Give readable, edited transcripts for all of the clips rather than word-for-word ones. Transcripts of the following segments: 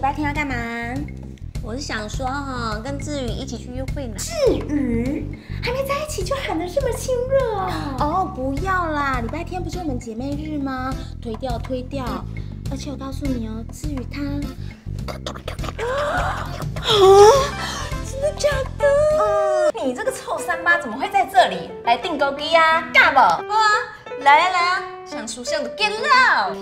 拜天要干嘛？ 我是想说哈，跟志宇一起去约会呢。 志宇还没在一起就喊得这么亲热啊！哦，不要啦，礼拜天不是我们姐妹日吗？推掉推掉。而且我告诉你哦，志宇他……真的假的？你这个臭三八怎么会在这里？来订钩机呀，尬不？啊，来啊，想属相的 get out！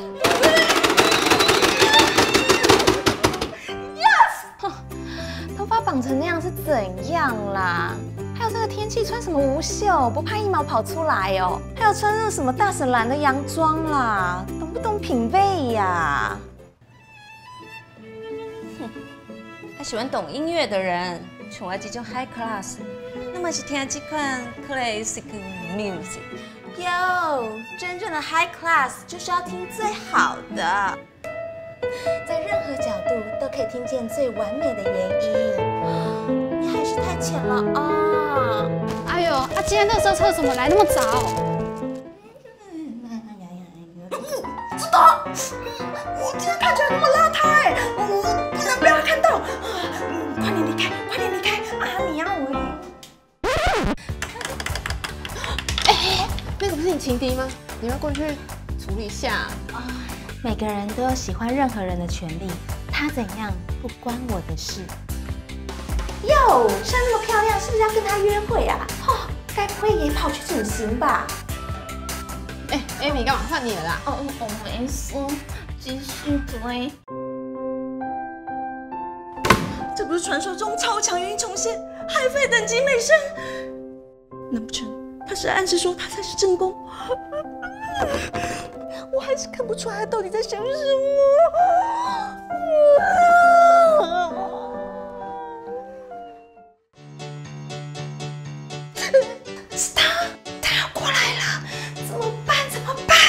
头发绑成那样是怎样啦？还有这个天气穿什么无袖，不怕一毛跑出来哦？还有穿那什么大婶蓝的洋装啦，懂不懂品味呀？ 哼，他喜欢懂音乐的人，像我这种 high class， 那么是听这款 classic music。 哟，真正的 high class 就是要听最好的。 在任何角度都可以听见最完美的原因。你还是太浅了啊！ 哎呦，今天垃圾车怎么来那么早？ 知道，我今天看起来那么邋遢哎，我不能被他看到。快点离开，快点离开啊！你呀我。 哎，那个不是你情敌吗？你要过去处理一下。 每个人都有喜欢任何人的权利，他怎样不关我的事。哟，穿那么漂亮，是不是要跟他约会啊？哦，该不会也跑去整形吧？ 哎，Amy，干嘛换你了啦？ 哦，没事，继续追。 这不是传说中超强原因重现，海飞等级美声？难不成他是暗示说他才是正宫？我还是看不出来他到底在想什么。是他，他要过来了，怎么办？怎么办？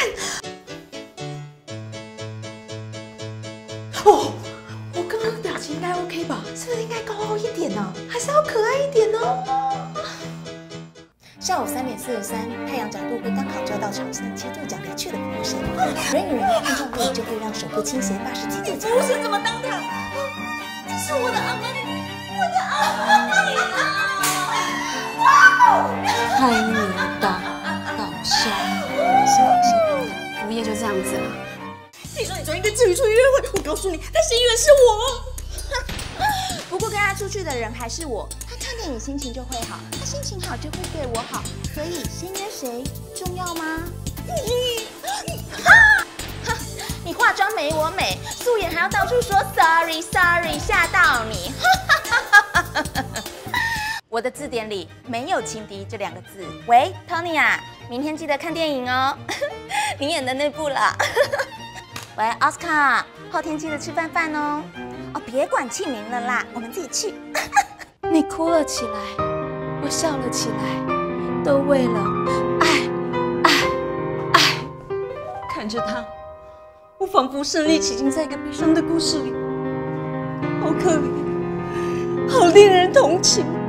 哦，我刚刚的表情应该 OK 吧？是不是应该高傲一点呢？还是要可爱一点呢？ 下午3点43，太阳角度会刚好照到朝向7度角离去的服务生。人与人的碰撞力就会让手部倾斜87度角。 服务生怎么当他？这是我的阿玛尼，我的阿玛尼啊！ 欢迎到下服务业就这样子了。 听说你昨天跟志宇出去约会，我告诉你，他心愿是我。 不过跟他出去的人还是我，他看见你心情就会好，他心情好就会对我好，所以先约谁重要吗？你化妆没我美，素颜还要到处说 sorry， 吓到你。我的字典里没有情敌这2个字。喂 ，Tony 啊，明天记得看电影哦，你演的那部了。喂 ，Oscar， 后天记得吃饭哦。哦，别管姓名了啦，我们自己去。 你哭了起来，我笑了起来，都为了爱。 看着他，我仿佛身临其境在一个悲伤的故事里，好可怜，好令人同情。